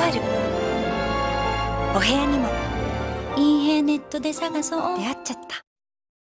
る。お部屋にもいい部屋ネットで探そう。出会っちゃった。